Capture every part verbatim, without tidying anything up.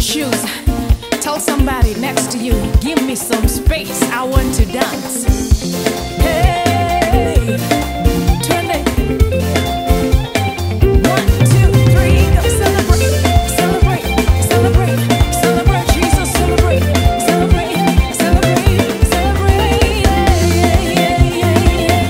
shoes. Tell somebody next to you, give me some space, I want to dance. Hey, turn it. One, two, three, go celebrate, celebrate, celebrate, celebrate, Jesus, celebrate, celebrate, celebrate, celebrate, yeah, yeah, yeah, yeah,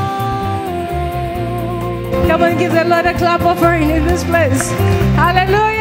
Come on, give the Lord a clap offering in this place. Hallelujah.